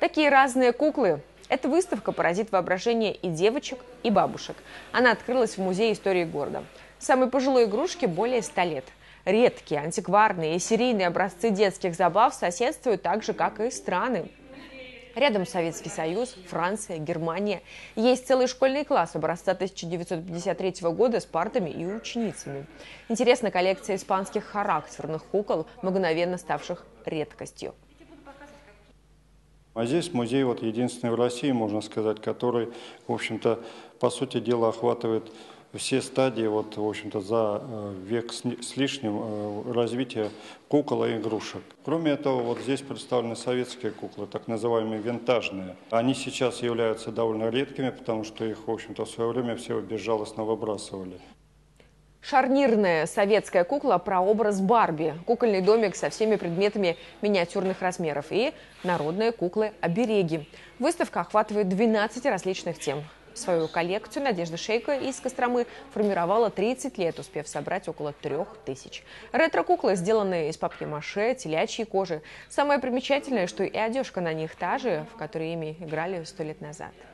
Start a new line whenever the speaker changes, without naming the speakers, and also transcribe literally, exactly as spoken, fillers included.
Такие разные куклы. Эта выставка поразит воображение и девочек, и бабушек. Она открылась в Музее истории города. Самой пожилой игрушке более ста лет. Редкие, антикварные и серийные образцы детских забав соседствуют так же, как и страны. Рядом Советский Союз, Франция, Германия. Есть целый школьный класс образца тысяча девятьсот пятьдесят третьего года с партами и ученицами. Интересна коллекция испанских характерных кукол, мгновенно ставших редкостью.
А здесь музей вот единственный в России, можно сказать, который, в общем-то, по сути дела охватывает все стадии, вот, в общем-то, за век с лишним развития кукол и игрушек. Кроме этого, вот здесь представлены советские куклы, так называемые винтажные. Они сейчас являются довольно редкими, потому что их, в общем-то, в свое время все безжалостно выбрасывали.
Шарнирная советская кукла про образ Барби, кукольный домик со всеми предметами миниатюрных размеров и народные куклы-обереги. Выставка охватывает двенадцать различных тем. Свою коллекцию Надежда Шейко из Костромы формировала тридцать лет, успев собрать около трех тысяч. Ретро-куклы сделаны из папье-маше, телячьей кожи. Самое примечательное, что и одежка на них та же, в которой ими играли сто лет назад.